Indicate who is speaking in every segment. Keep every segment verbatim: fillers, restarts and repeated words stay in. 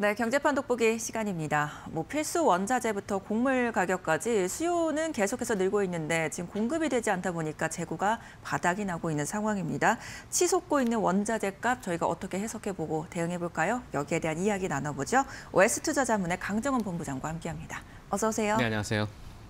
Speaker 1: 네, 경제판 돋보기 시간입니다. 뭐 필수 원자재부터 곡물 가격까지 수요는 계속해서 늘고 있는데 지금 공급이 되지 않다 보니까 재고가 바닥이 나고 있는 상황입니다. 치솟고 있는 원자재 값 저희가 어떻게 해석해보고 대응해볼까요? 여기에 대한 이야기 나눠보죠. 오에스투자자문의 강정원 본부장과 함께합니다. 어서 오세요.
Speaker 2: 네, 안녕하세요.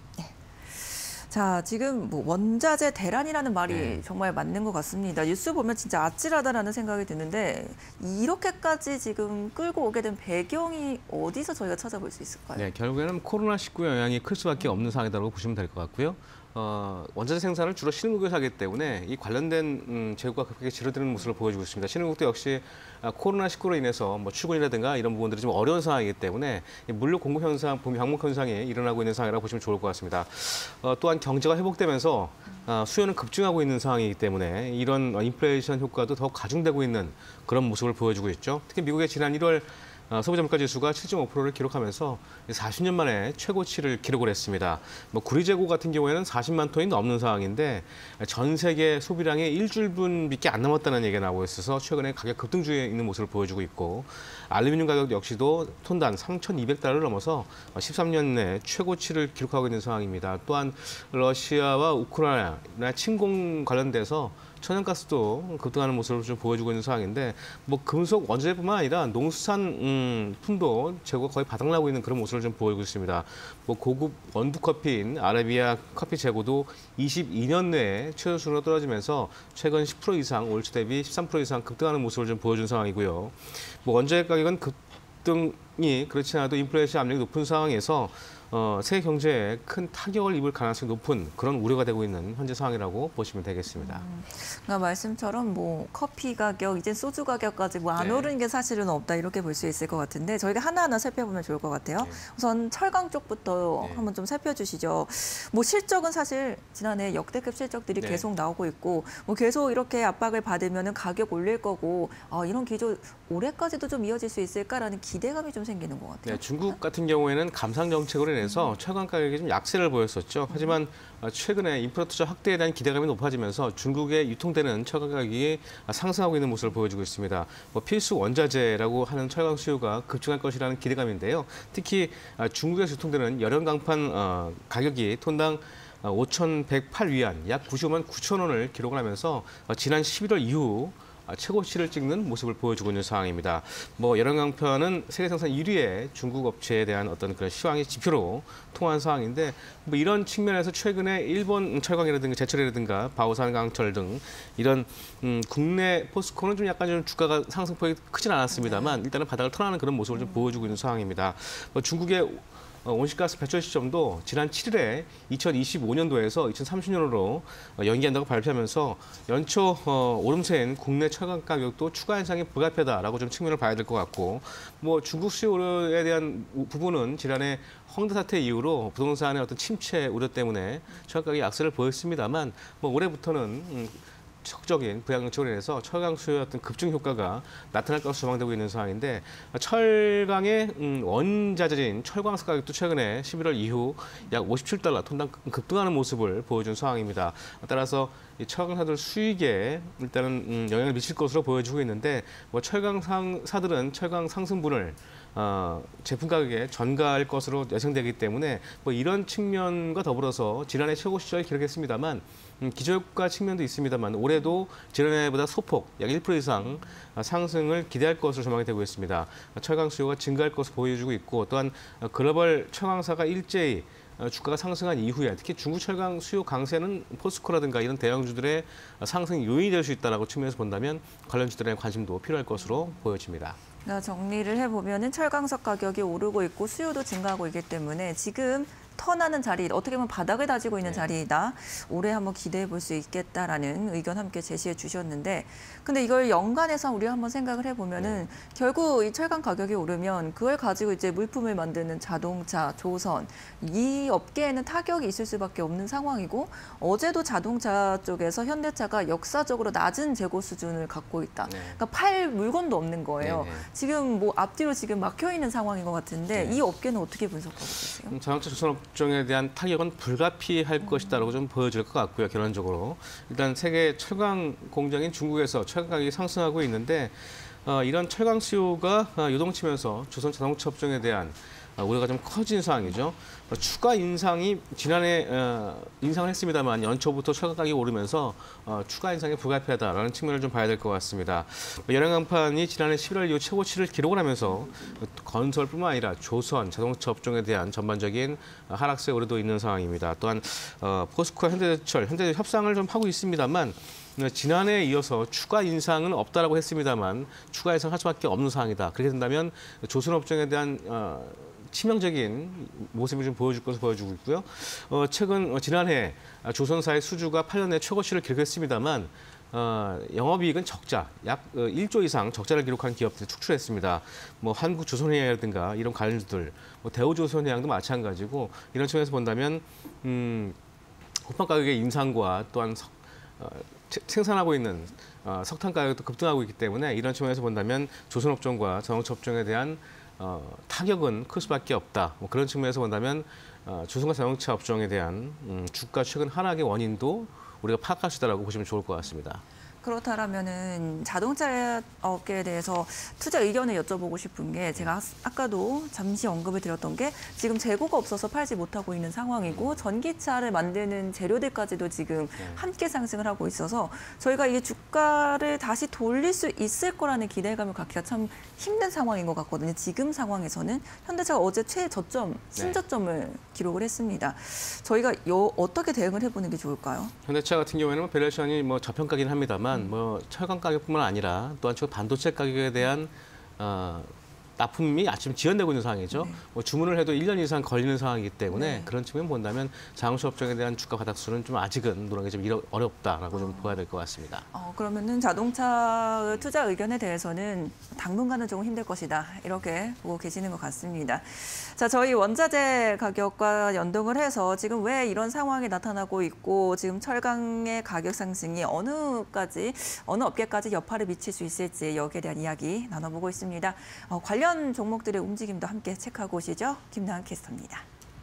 Speaker 1: 자, 지금 뭐 원자재 대란이라는 말이
Speaker 2: 네.
Speaker 1: 정말 맞는 것 같습니다. 뉴스 보면 진짜 아찔하다라는 생각이 드는데 이렇게까지 지금 끌고 오게 된 배경이 어디서 저희가 찾아볼 수 있을까요?
Speaker 2: 네, 결국에는 코로나 십구 영향이 클 수밖에 없는 상황이라고 보시면 될 것 같고요. 어, 원자재 생산을 주로 신흥국에서 하기 때문에 이 관련된 음, 재고가 급격히 줄어드는 모습을 보여주고 있습니다. 신흥국도 역시 코로나 십구로 인해서 뭐 출근이라든가 이런 부분들이 좀 어려운 상황이기 때문에 물류 공급 현상, 붐 병목 현상이 일어나고 있는 상황이라고 보시면 좋을 것 같습니다. 어, 또한 경제가 회복되면서 어, 수요는 급증하고 있는 상황이기 때문에 이런 인플레이션 효과도 더 가중되고 있는 그런 모습을 보여주고 있죠. 특히 미국의 지난 일월 어, 소비자 물가 지수가 칠 점 오 퍼센트를 기록하면서 사십 년 만에 최고치를 기록을 했습니다. 뭐 구리 재고 같은 경우에는 사십만 톤이 넘는 상황인데 전 세계 소비량의 일주일분밖에 안 남았다는 얘기가 나오고 있어서 최근에 가격 급등 중에 있는 모습을 보여주고 있고 알루미늄 가격 역시도 톤당 삼천이백 달러를 넘어서 십삼 년 내 최고치를 기록하고 있는 상황입니다. 또한 러시아와 우크라이나 침공 관련돼서 천연가스도 급등하는 모습을 좀 보여주고 있는 상황인데 뭐 금속 원자재뿐만 아니라 농수산 음, 품도 재고가 거의 바닥나고 있는 그런 모습을 좀 보이고 있습니다. 뭐 고급 원두 커피인 아라비아 커피 재고도 이십이 년 내에 최저 수준으로 떨어지면서 최근 십 퍼센트 이상 올 초 대비 십삼 퍼센트 이상 급등하는 모습을 좀 보여준 상황이고요. 뭐 원자재 가격은 급등이 그렇지 않아도 인플레이션 압력이 높은 상황에서 어, 세계 경제에 큰 타격을 입을 가능성이 높은 그런 우려가 되고 있는 현재 상황이라고 보시면 되겠습니다.
Speaker 1: 음, 그러니까 말씀처럼 뭐 커피 가격, 이제 소주 가격까지 뭐 안
Speaker 2: 네.
Speaker 1: 오르는 게 사실은 없다 이렇게 볼 수 있을 것 같은데 저희가 하나하나 살펴보면 좋을 것 같아요.
Speaker 2: 네.
Speaker 1: 우선 철강 쪽부터
Speaker 2: 네.
Speaker 1: 한번 좀 살펴주시죠. 뭐 실적은 사실 지난해 역대급 실적들이
Speaker 2: 네.
Speaker 1: 계속 나오고 있고 뭐 계속 이렇게 압박을 받으면 가격 올릴 거고 아, 이런 기조 올해까지도 좀 이어질 수 있을까라는 기대감이 좀 생기는 것 같아요.
Speaker 2: 네, 중국 같은 경우에는 감상 정책으로 인해서 철강 가격이 좀 약세를 보였었죠. 하지만 최근에 인프라 투자 확대에 대한 기대감이 높아지면서 중국에 유통되는 철강 가격이 상승하고 있는 모습을 보여주고 있습니다. 뭐 필수 원자재라고 하는 철강 수요가 급증할 것이라는 기대감인데요. 특히 중국에서 유통되는 열연 강판 가격이 톤당 오천백팔 위안, 약 구십오만 구천 원을 기록을 하면서 지난 십일월 이후 최고치를 찍는 모습을 보여주고 있는 상황입니다. 뭐 열연강판은 세계 생산 일 위의 중국 업체에 대한 어떤 그런 시황의 지표로 통한 상황인데 뭐 이런 측면에서 최근에 일본 철강이라든가 제철이라든가 바오산 강철 등 이런 음, 국내 포스코는 좀 약간 좀 주가가 상승폭이 크진 않았습니다만 일단은 바닥을 턴하는 그런 모습을 좀 보여주고 있는 상황입니다. 뭐 중국의 온실가스 배출 시점도 지난 칠 일에 이천이십오 년도에서 이천삼십 년으로 연기한다고 발표하면서 연초 오름세인 국내 철강 가격도 추가 인상이 불가피하다라고 좀 측면을 봐야 될 것 같고 뭐 중국 수요 우려에 대한 부분은 지난해 황도 사태 이후로 부동산의 어떤 침체 우려 때문에 철강 가격이 약세를 보였습니다만 뭐 올해부터는 적적인 부양정책으로 인해서 철강 수요의 어떤 급증 효과가 나타날 것으로 전망되고 있는 상황인데 철강의 원자재인 철광석 가격도 최근에 십일월 이후 약 오십칠 달러 톤당 급등하는 모습을 보여준 상황입니다. 따라서 이 철강사들 수익에 일단은 영향을 미칠 것으로 보여지고 있는데 뭐 철강사들은 철강 상승분을 어, 제품 가격에 전가할 것으로 예상되기 때문에 뭐 이런 측면과 더불어서 지난해 최고 시절을 기록했습니다만 음, 기저효과 측면도 있습니다만 올해도 지난해보다 소폭 약 일 퍼센트 이상 상승을 기대할 것으로 전망이 되고 있습니다. 철강 수요가 증가할 것으로 보여주고 있고 또한 글로벌 철강사가 일제히 주가가 상승한 이후에 특히 중국 철강 수요 강세는 포스코라든가 이런 대형주들의 상승 요인이 될 수 있다는 측면에서 본다면 관련주들의 관심도 필요할 것으로 보여집니다.
Speaker 1: 정리를 해보면 철강석 가격이 오르고 있고 수요도 증가하고 있기 때문에 지금 턴하는 자리, 어떻게 보면 바닥을 다지고 있는 네. 자리이다. 올해 한번 기대해 볼 수 있겠다라는 의견 함께 제시해 주셨는데 근데 이걸 연간해서 우리가 한번 생각을 해보면은 네. 결국 이 철강 가격이 오르면 그걸 가지고 이제 물품을 만드는 자동차, 조선 이 업계에는 타격이 있을 수밖에 없는 상황이고 어제도 자동차 쪽에서 현대차가 역사적으로 낮은 재고 수준을 갖고 있다. 네. 그러니까 팔 물건도 없는 거예요. 네. 지금 뭐 앞뒤로 지금 막혀 있는 상황인 것 같은데 네. 이 업계는 어떻게 분석하고 계세요?
Speaker 2: 음, 자동차 조선 업종에 대한 타격은 불가피할 음. 것이다라고 좀 보여질 것 같고요. 결론적으로 일단 세계 철강 공장인 중국에서 철강 가격이 상승하고 있는데 어, 이런 철강 수요가 어, 요동치면서 조선 자동차 업종에 대한 어, 우려가 좀 커진 상황이죠. 어, 추가 인상이 지난해 어, 인상을 했습니다만 연초부터 철강 가격이 오르면서 어, 추가 인상이 불가피하다라는 측면을 좀 봐야 될 것 같습니다. 연행 강판이 지난해 십일월 이후 최고치를 기록을 하면서 건설뿐만 아니라 조선 자동차 업종에 대한 전반적인 하락세에 우려도 있는 상황입니다. 또한 어, 포스코와 현대제철, 현대제철 협상을 좀 하고 있습니다만 지난해에 이어서 추가 인상은 없다라고 했습니다만 추가 인상할 수밖에 없는 상황이다. 그렇게 된다면 조선 업종에 대한 어, 치명적인 모습을 좀 보여줄 것을 보여주고 있고요. 어, 최근 어, 지난해 조선사의 수주가 팔 년 내 최고치를 기록했습니다만 어, 영업이익은 적자, 약 어, 일조 이상 적자를 기록한 기업들이 축출했습니다. 뭐 한국조선해양이라든가 이런 관련주들, 뭐 대우조선해양도 마찬가지고 이런 측면에서 본다면 음, 호판 가격의 인상과 또한 석, 어, 생산하고 있는 어, 석탄 가격도 급등하고 있기 때문에 이런 측면에서 본다면 조선업종과 자동차 업종에 대한 어, 타격은 클 수밖에 없다. 뭐 그런 측면에서 본다면 어, 조선과 자동차 업종에 대한 음, 주가 최근 하락의 원인도 우리가 파악할 수 있다고 보시면 좋을 것 같습니다.
Speaker 1: 그렇다면은 자동차 업계에 대해서 투자 의견을 여쭤보고 싶은 게 제가 아까도 잠시 언급을 드렸던 게 지금 재고가 없어서 팔지 못하고 있는 상황이고 전기차를 만드는 재료들까지도 지금 함께 상승을 하고 있어서 저희가 이 주가를 다시 돌릴 수 있을 거라는 기대감을 갖기가 참 힘든 상황인 것 같거든요. 지금 상황에서는 현대차가 어제 최저점, 신저점을 기록을 했습니다. 저희가 요 어떻게 대응을 해보는 게 좋을까요?
Speaker 2: 현대차 같은 경우에는 밸류에이션이 뭐 저평가긴 합니다만 뭐 철강 가격뿐만 아니라 또한 저 반도체 가격에 대한 어, 납품이 아침 지연되고 있는 상황이죠. 네. 뭐 주문을 해도 일 년 이상 걸리는 상황이기 때문에 네. 그런 측면 본다면 자동차 업종에 대한 주가 바닥수는 좀 아직은 노랑이 좀 어렵다라고 좀 봐야 될 것 같습니다.
Speaker 1: 어, 그러면은 자동차 투자 의견에 대해서는 당분간은 조금 힘들 것이다 이렇게 보고 계시는 것 같습니다. 자, 저희 원자재 가격과 연동을 해서 지금 왜 이런 상황이 나타나고 있고 지금 철강의 가격 상승이 어느까지 어느 업계까지 여파를 미칠 수 있을지 여기에 대한 이야기 나눠보고 있습니다. 어, 관련 종목들의 움직임도 함께 체크하고 오시죠. 김나은 캐스터입니다.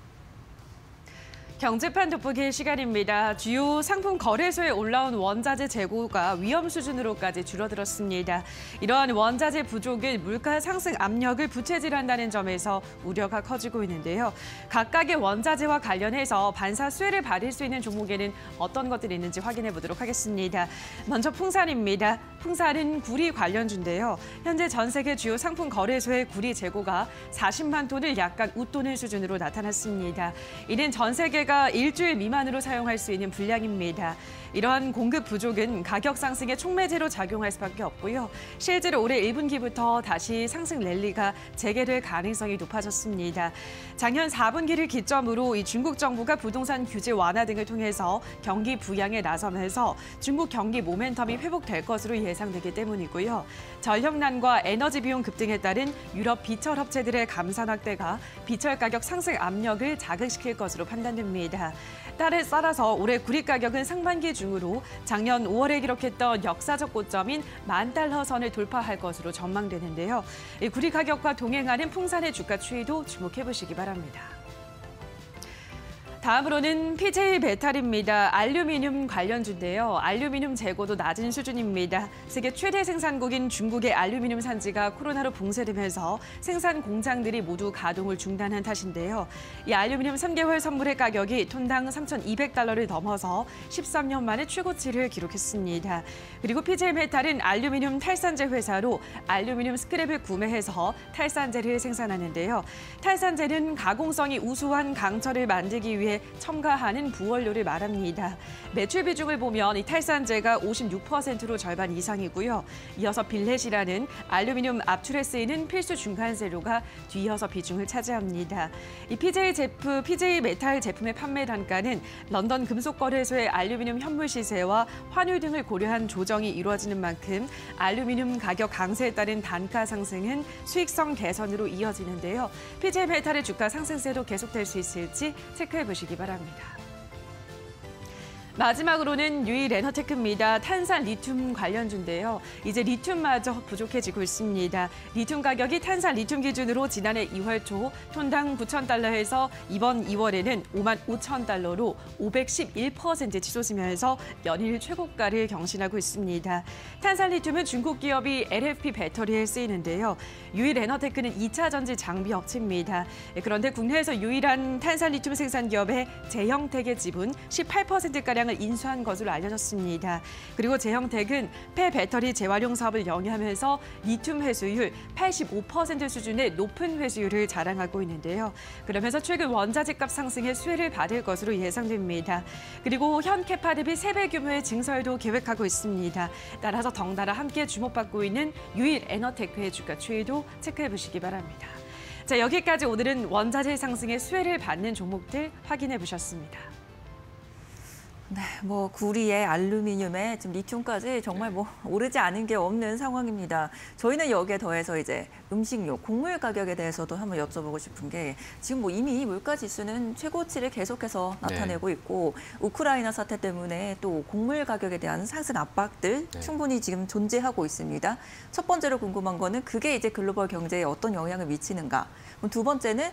Speaker 3: 경제판 돋보기 시간입니다. 주요 상품 거래소에 올라온 원자재 재고가 위험 수준으로까지 줄어들었습니다. 이러한 원자재 부족은 물가 상승 압력을 부채질한다는 점에서 우려가 커지고 있는데요. 각각의 원자재와 관련해서 반사 수혜를 받을 수 있는 종목에는 어떤 것들이 있는지 확인해 보도록 하겠습니다. 먼저 풍산입니다. 풍산은 구리 관련주인데요. 현재 전 세계 주요 상품 거래소의 구리 재고가 사십만 톤을 약간 웃도는 수준으로 나타났습니다. 이는 전 세계가 일주일 미만으로 사용할 수 있는 분량입니다. 이러한 공급 부족은 가격 상승의 촉매제로 작용할 수밖에 없고요. 실제로 올해 일 분기부터 다시 상승 랠리가 재개될 가능성이 높아졌습니다. 작년 사 분기를 기점으로 이 중국 정부가 부동산 규제 완화 등을 통해서 경기 부양에 나서면서 중국 경기 모멘텀이 회복될 것으로 예상되기 때문이고요. 전력난과 에너지 비용 급등에 따른 유럽 비철 업체들의 감산 확대가 비철 가격 상승 압력을 자극시킬 것으로 판단됩니다. 따라서 올해 구리 가격은 상반기 중으로 작년 오월에 기록했던 역사적 고점인 만 달러 선을 돌파할 것으로 전망되는데요. 이 구리 가격과 동행하는 풍산의 주가 추이도 주목해 보시기 바랍니다. 다음으로는 피제이 메탈입니다. 알루미늄 관련주인데요. 알루미늄 재고도 낮은 수준입니다. 세계 최대 생산국인 중국의 알루미늄 산지가 코로나로 봉쇄되면서 생산 공장들이 모두 가동을 중단한 탓인데요. 이 알루미늄 삼 개월 선물의 가격이 톤당 삼천이백 달러를 넘어서 십삼 년 만에 최고치를 기록했습니다. 그리고 피제이 메탈은 알루미늄 탈산재 회사로 알루미늄 스크랩을 구매해서 탈산재를 생산하는데요. 탈산재는 가공성이 우수한 강철을 만들기 위해 첨가하는 부원료를 말합니다. 매출 비중을 보면 이 탈산재가 오십육 퍼센트로 절반 이상이고요. 이어서 빌렛이라는 알루미늄 압출에 쓰이는 필수 중간 재료가 뒤이어서 비중을 차지합니다. 이 피제이 제품, 피제이 메탈 제품의 판매 단가는 런던 금속거래소의 알루미늄 현물 시세와 환율 등을 고려한 조정이 이루어지는 만큼 알루미늄 가격 강세에 따른 단가 상승은 수익성 개선으로 이어지는데요. 피제이 메탈의 주가 상승세도 계속될 수 있을지 체크해 보시기 바랍니다. 마지막으로는 유일 에너테크입니다. 탄산 리튬 관련주인데요. 이제 리튬마저 부족해지고 있습니다. 리튬 가격이 탄산 리튬 기준으로 지난해 이월 초 톤당 구천 달러에서 이번 이월에는 오만 오천 달러로 오백십일 퍼센트 치솟으면서 연일 최고가를 경신하고 있습니다. 탄산 리튬은 중국 기업이 엘에프피 배터리에 쓰이는데요. 유일 에너테크는 이 차 전지 장비 업체입니다. 그런데 국내에서 유일한 탄산 리튬 생산 기업의 제형택의 지분 십팔 퍼센트가량을 인수한 것으로 알려졌습니다. 그리고 제형택은 폐배터리 재활용 사업을 영위하면서 리튬 회수율 팔십오 퍼센트 수준의 높은 회수율을 자랑하고 있는데요. 그러면서 최근 원자재값 상승에 수혜를 받을 것으로 예상됩니다. 그리고 현 캐파 대비 세 배 규모의 증설도 계획하고 있습니다. 따라서 덩달아 함께 주목받고 있는 유일 에너테크의 주가 추이도 체크해 보시기 바랍니다. 자, 여기까지 오늘은 원자재 상승의 수혜를 받는 종목들 확인해 보셨습니다.
Speaker 1: 네, 뭐 구리에 알루미늄에 지금 리튬까지 정말 뭐 오르지 않은 게 없는 상황입니다. 저희는 여기에 더해서 이제 음식료, 곡물 가격에 대해서도 한번 여쭤보고 싶은 게 지금 뭐 이미 물가 지수는 최고치를 계속해서 나타내고
Speaker 2: 네.
Speaker 1: 있고 우크라이나 사태 때문에 또 곡물 가격에 대한 상승 압박들
Speaker 2: 네.
Speaker 1: 충분히 지금 존재하고 있습니다. 첫 번째로 궁금한 거는 그게 이제 글로벌 경제에 어떤 영향을 미치는가. 두 번째는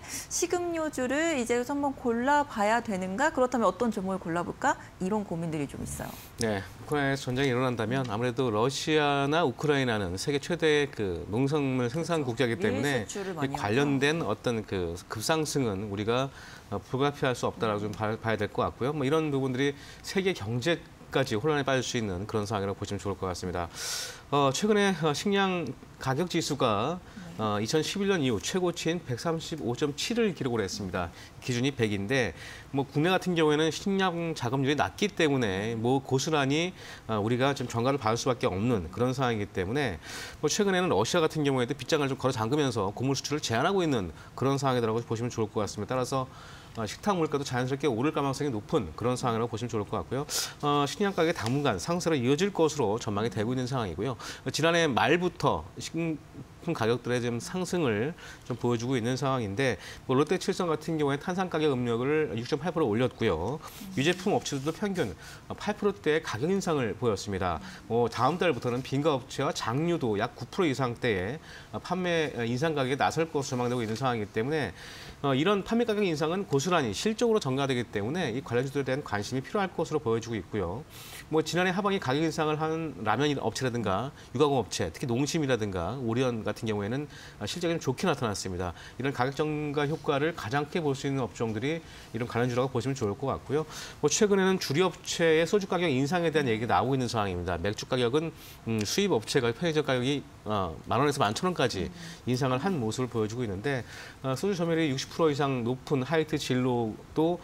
Speaker 1: 식음료주를 이제 한번 골라봐야 되는가? 그렇다면 어떤 종목을 골라볼까? 이런 고민들이 좀 있어요.
Speaker 2: 네, 우크라이나에서 전쟁이 일어난다면 아무래도 러시아나 우크라이나는 세계 최대 그 농산물 생산 국가이기 때문에
Speaker 1: 밀수출을
Speaker 2: 이
Speaker 1: 많이
Speaker 2: 관련된 어떤 그 급상승은 우리가 어, 불가피할 수 없다라고 좀 봐- 봐야 될 것 같고요. 뭐 이런 부분들이 세계 경제까지 혼란에 빠질 수 있는 그런 상황이라고 보시면 좋을 것 같습니다. 어, 최근에 어, 식량 가격 지수가 어, 이천십일 년 이후 최고치인 백삼십오 점 칠을 기록을 했습니다. 기준이 백인데 뭐 국내 같은 경우에는 식량 자금률이 낮기 때문에 뭐 고스란히 어, 우리가 좀 전가를 받을 수밖에 없는 그런 상황이기 때문에 뭐 최근에는 러시아 같은 경우에도 빗장을 좀 걸어 잠그면서 곡물 수출을 제한하고 있는 그런 상황이라고 보시면 좋을 것 같습니다. 따라서 어, 식탁 물가도 자연스럽게 오를 가능성이 높은 그런 상황이라고 보시면 좋을 것 같고요. 어, 식량 가격이 당분간 상승으로 이어질 것으로 전망이 되고 있는 상황이고요. 어, 지난해 말부터 식품 가격들의 좀 상승을 좀 보여주고 있는 상황인데 뭐 롯데칠성 같은 경우에 탄산 가격 음력을 육 점 팔 퍼센트 올렸고요. 유제품 업체들도 평균 팔 퍼센트대의 가격 인상을 보였습니다. 뭐 다음 달부터는 빈가 업체와 장류도 약 구 퍼센트 이상대의 판매 인상 가격에 나설 것으로 전망되고 있는 상황이기 때문에 어, 이런 판매 가격 인상은 고스란히 실적으로 전가되기 때문에 이 관련주들에 대한 관심이 필요할 것으로 보여지고 있고요. 뭐 지난해 하반기 가격 인상을 한 라면 업체라든가 유가공 업체, 특히 농심이라든가 오리온 같은 경우에는 실적이 좀 좋게 나타났습니다. 이런 가격 전가 효과를 가장 크게 볼 수 있는 업종들이 이런 관련주라고 보시면 좋을 것 같고요. 뭐 최근에는 주류업체의 소주 가격 인상에 대한 얘기가 나오고 있는 상황입니다. 맥주 가격은 음, 수입 업체가 편의점 가격이 어, 만 원에서 만 천 원까지 인상을 한 모습을 보여주고 있는데 어, 소주 점유율이 육십 퍼센트 이상 높은 하이트 진로도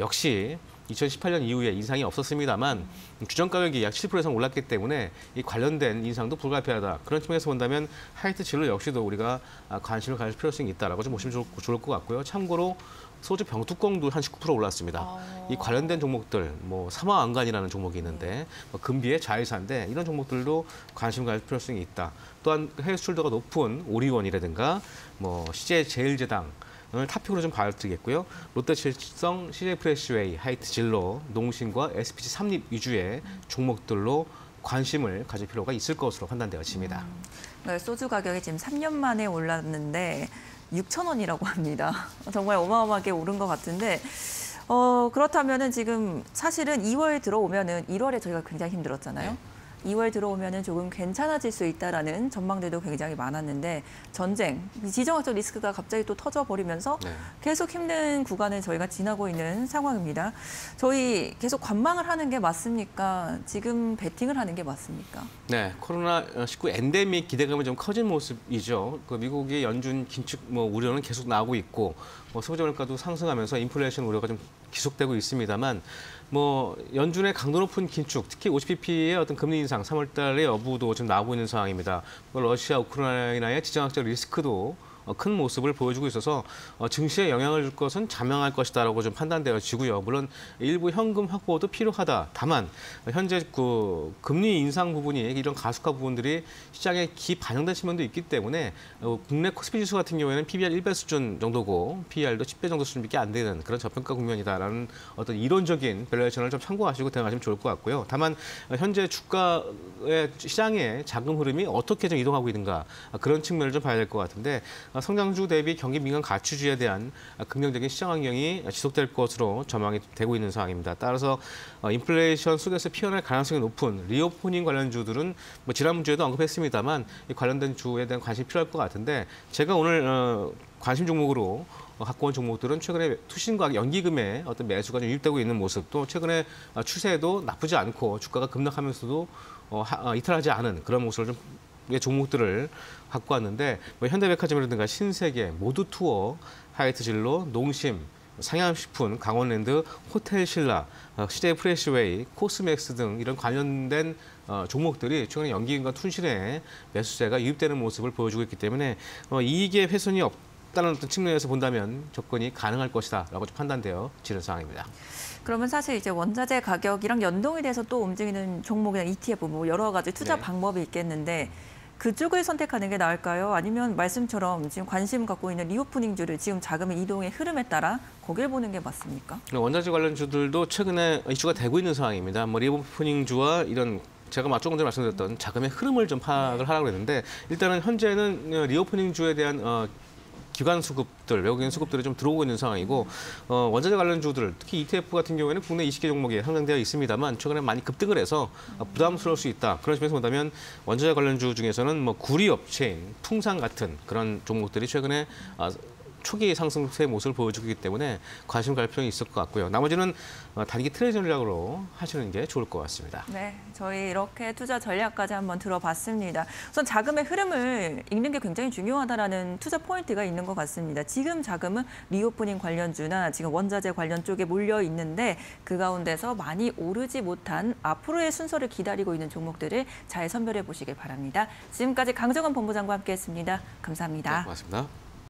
Speaker 2: 역시 이천십팔 년 이후에 인상이 없었습니다만 규정 가격이 약 칠 퍼센트 이상 올랐기 때문에 이 관련된 인상도 불가피하다. 그런 측면에서 본다면 하이트 진로 역시도 우리가 관심을 가질 필요성이 있다라고 좀 보시면 좋을, 좋을 것 같고요. 참고로 소주 병뚜껑도 한 십구 퍼센트 올랐습니다.
Speaker 3: 아...
Speaker 2: 이 관련된 종목들, 뭐 삼화안간이라는 종목이 있는데 뭐 금비의 자회사인데 이런 종목들도 관심 가질 필요성이 있다. 또한 해외 수출도가 높은 오리온이라든가 뭐 씨제이제일제당 오늘 탑픽으로 좀 봐드리겠고요. 롯데칠성, 씨제이프레시웨이, 하이트 진로, 농심과 에스피지 삼립 위주의 종목들로 관심을 가질 필요가 있을 것으로 판단되어집니다.
Speaker 1: 음, 네, 소주 가격이 지금 삼 년 만에 올랐는데 육천 원이라고 합니다. 정말 어마어마하게 오른 것 같은데 어, 그렇다면은 지금 사실은 이월 들어오면은 일월에 저희가 굉장히 힘들었잖아요.
Speaker 2: 네.
Speaker 1: 이월 들어오면은 조금 괜찮아질 수 있다라는 전망들도 굉장히 많았는데 전쟁, 지정학적 리스크가 갑자기 또 터져버리면서
Speaker 2: 네.
Speaker 1: 계속 힘든 구간을 저희가 지나고 있는 상황입니다. 저희 계속 관망을 하는 게 맞습니까? 지금 베팅을 하는 게 맞습니까?
Speaker 2: 네, 코로나 십구 엔데믹 기대감이 좀 커진 모습이죠. 그 미국의 연준 긴축 뭐 우려는 계속 나오고 있고, 뭐 소비자 물가도 상승하면서 인플레이션 우려가 좀 지속되고 있습니다만, 뭐 연준의 강도 높은 긴축, 특히 오십 비피의 어떤 금리 인상, 삼월 달의 여부도 지금 나오고 있는 상황입니다. 뭐 러시아, 우크라이나의 지정학적 리스크도 어, 큰 모습을 보여주고 있어서 어, 증시에 영향을 줄 것은 자명할 것이다라고 좀 판단되어지고요. 물론 일부 현금 확보도 필요하다. 다만 현재 그 금리 인상 부분이 이런 가속화 부분들이 시장에 기 반영된 측면도 있기 때문에 어, 국내 코스피 지수 같은 경우에는 피비알 일 배 수준 정도고 피이알도 십 배 정도 수준밖에 안 되는 그런 저평가 국면이다라는 어떤 이론적인 밸류에이션을 좀 참고하시고 대응하시면 좋을 것 같고요. 다만 현재 주가의 시장의 자금 흐름이 어떻게 좀 이동하고 있는가 그런 측면을 좀 봐야 될 것 같은데 성장주 대비 경기 민감 가치주에 대한 긍정적인 시장 환경이 지속될 것으로 전망이 되고 있는 상황입니다. 따라서 인플레이션 속에서 피어날 가능성이 높은 리오프닝 관련주들은 뭐 지난 주에도 언급했습니다만 이 관련된 주에 대한 관심이 필요할 것 같은데 제가 오늘 어, 관심 종목으로 갖고 온 종목들은 최근에 투신과 연기금의 어떤 매수가 좀 유입되고 있는 모습도 최근에 추세도 나쁘지 않고 주가가 급락하면서도 어, 하, 이탈하지 않은 그런 모습을 좀 종목들을 갖고 왔는데 뭐 현대백화점이라든가 신세계, 모두투어, 하이트진로, 농심, 상향식품, 강원랜드, 호텔신라, 씨제이 프레시웨이, 코스맥스 등 이런 관련된 어, 종목들이 최근에 연기금과 투신의 매수세가 유입되는 모습을 보여주고 있기 때문에 어, 이익의 훼손이 없다는 어떤 측면에서 본다면 접근이 가능할 것이다라고 판단되어지는 상황입니다.
Speaker 1: 그러면 사실 이제 원자재 가격이랑 연동이 돼서 또 움직이는 종목이나 이티에프 뭐 여러 가지 투자
Speaker 2: 네.
Speaker 1: 방법이 있겠는데 그쪽을 선택하는 게 나을까요? 아니면 말씀처럼 지금 관심 갖고 있는 리오프닝주를 지금 자금의 이동의 흐름에 따라 거길 보는 게 맞습니까?
Speaker 2: 원자재 관련주들도 최근에 이슈가 되고 있는 상황입니다. 뭐 리오프닝주와 이런 제가 조금 전에 말씀드렸던 자금의 흐름을 좀 파악을 하라고 했는데 일단은 현재는 리오프닝주에 대한 어, 기관 수급들, 외국인 수급들이 좀 들어오고 있는 상황이고 어, 원자재 관련주들, 특히 이티에프 같은 경우에는 국내 이십 개 종목에 상장되어 있습니다만 최근에 많이 급등을 해서 어, 부담스러울 수 있다. 그런 점에서 본다면 원자재 관련주 중에서는 뭐 구리업체인, 풍산 같은 그런 종목들이 최근에 어, 초기 상승세 모습을 보여주고 있기 때문에 관심 갈 필요가 있을 것 같고요. 나머지는 단기 트레이 전략으로 하시는 게 좋을 것 같습니다.
Speaker 1: 네, 저희 이렇게 투자 전략까지 한번 들어봤습니다. 우선 자금의 흐름을 읽는 게 굉장히 중요하다라는 투자 포인트가 있는 것 같습니다. 지금 자금은 리오프닝 관련주나 지금 원자재 관련 쪽에 몰려 있는데 그 가운데서 많이 오르지 못한 앞으로의 순서를 기다리고 있는 종목들을 잘 선별해 보시길 바랍니다. 지금까지 강정원 본부장과 함께했습니다. 감사합니다.
Speaker 2: 네, 고맙습니다.